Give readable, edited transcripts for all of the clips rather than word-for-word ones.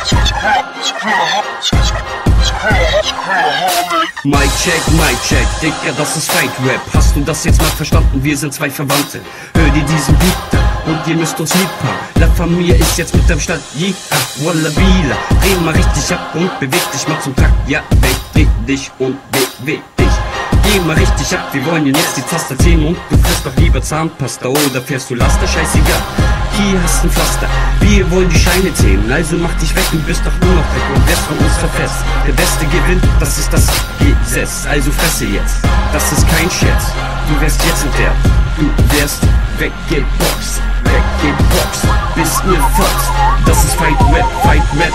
Mic check, Digga, das ist Fight Rap. Hast du das jetzt mal verstanden? Wir sind zwei Verwandte. Hör dir diesen Beat an und ihr müsst uns lieb haben. La Familie ist jetzt mit am Start. Yeah, Wallabila. Dreh mal richtig ab und beweg dich mal zum Takt. Ja, dreh dich und beweg dich. Geh mal richtig ab, wir wollen jetzt die Taste ziehen. Und du frisst doch lieber Zahnpasta oder fährst du Laster, scheißegal. Hier hast ein Pflaster, wir wollen die Scheine zählen. Also mach dich weg, du bist doch nur noch weg und wirst von uns verfasst. Der Beste gewinnt, das ist das Gesetz. Also fresse jetzt, das ist kein Scherz. Du wärst jetzt entehrt, du wärst weggeboxt. Weggeboxt, bist ne Fotz. Das ist Fight Rap, Fight Rap.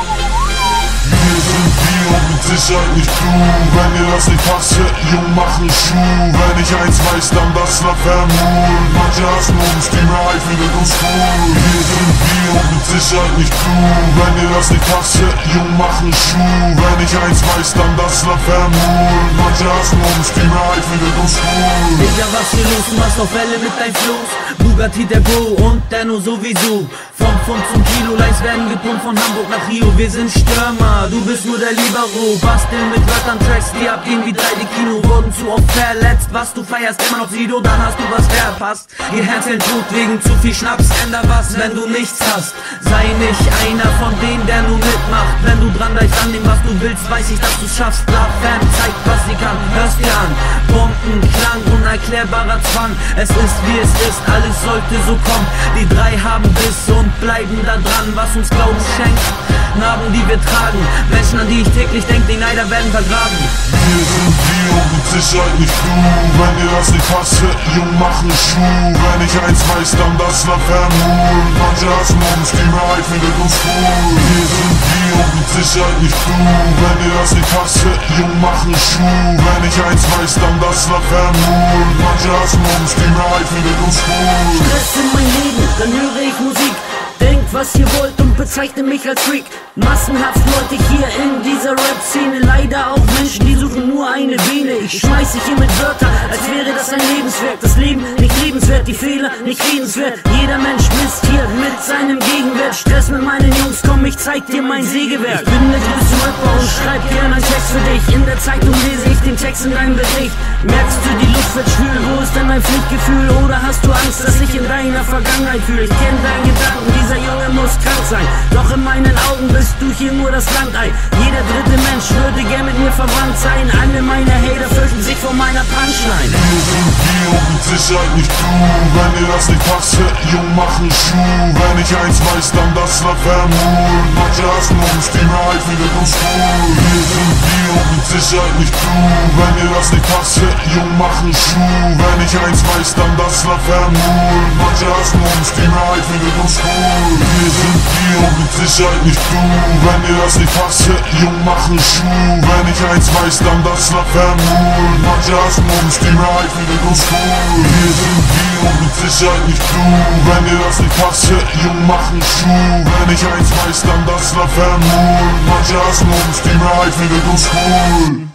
Wir sind wir und mit Sicherheit nicht du. Wenn ihr das nicht passt, Jung, machen Schuh. Wenn ich eins weiß, dann das La Vermul. Manche hassen uns, die Mehrheit findet uns cool. Wir sind wir und mit Sicherheit nicht du. Wenn ihr das nicht passt, Jung, machen Schuh. Wenn ich eins weiß, dann das La Vermul. Manche hassen uns, die Mehrheit findet uns cool. Digga, was hier los, du machst auf Welle mit deinem Floß. Bugatti, der Bro und Denno sowieso. Vom Pfund zum Kilo, Lines werden gepumpt von Hamburg nach Rio. Wir sind Stürmer, du bist nur der Libero. Basteln mit Wörtern, Tracks, die abgehen wie 3D-Kino. Wurden zu oft verletzt, was du feierst, immer noch Sido, dann hast du was verpasst. Ihr Herz tot wegen zu viel Schnaps, änder was, wenn du nichts hast. Sei nicht einer von denen, der nur mitmacht. Wenn du dran bleibst an dem, was du willst, weiß ich, dass du's schaffst. La Fam zeigt, was sie kann, hörst dir an. Bombenklang, unerklärbarer Zwang. Es ist wie es ist, alles sollte so kommen. Die drei haben Biss und bleiben da dran, was uns Glauben schenkt. Narben, die wir tragen, Menschen, an die ich täglich denke, die Neider werden vergraben. Wir sind wir und mit Sicherheit nicht du. Wenn ihr das nicht passt, Jung, machen Schuh. Wenn ich eins weiß, dann das La Vermul. Manche hassen uns, die Mehrheit findet uns cool. Wir sind wir und mit Sicherheit nicht du. Wenn ihr das nicht passt, Jung, machen Schuh. Wenn ich eins weiß, dann das La Vermul. Manche hassen uns, die Mehrheit findet uns cool. Stress in mein Leben, dann höre ich Musik. Denkt, was ihr wollt und bezeichnet mich als Freak. Massenhaft Leute hier in dieser Rap-Szene. Leider auch Menschen, die suchen nur eine Vene. Ich schmeiß dich hier mit Wörtern, als wäre das ein Lebenswerk. Das Leben nicht lebenswert, die Fehler nicht redenswert. Jeder Mensch misst hier mit seinem Gegenwert. Stress mit meinen Jungs, komm, ich zeig dir mein Sägewerk. Ich bin der größte Rapper und schreib gern einen Text für dich. In der Zeitung lese ich den Text in deinem Bericht. Merkst du, die Luft wird schwül, wo ist denn dein Pflichtgefühl? Oder hast du Angst, dass ich in deiner Vergangenheit fühle? Ich kenn deinen Gedanken, dieser Junge muss krank sein. Doch in meinen Augen bist du hier nur das Landei. Jeder dritte Mensch würde gern mit mir verwandt sein. Alle meine Hater fürchten sich vor meiner Punchline. Wir sind wir und mit Sicherheit nicht du. Wenn ihr das nicht passt, Jung, machen Schuh. Wenn ich eins weiß, dann das La Vermul. Manche hassen uns, die Mehrheit findet uns cool. Wir sind wir und mit Sicherheit nicht du. Wenn ihr das nicht passt, Jung, machen Schuh. Wenn ich eins weiß, dann das La Vermul. Manche hassen uns, die Mehrheit findet uns cool. Wir sind wir und mit Sicherheit nicht du. Wenn ihr das nicht passt, Jung, machen Schuh. Wenn ich eins weiß, dann das La Vermul. Manche hassen uns, die Mehrheit findet uns cool. Wir sind wir und mit Sicherheit nicht du. Wenn ihr das nicht passt, Jung, machen Schuh. Wenn ich eins weiß, dann das La Vermul. Manche hassen uns, die Mehrheit findet uns cool.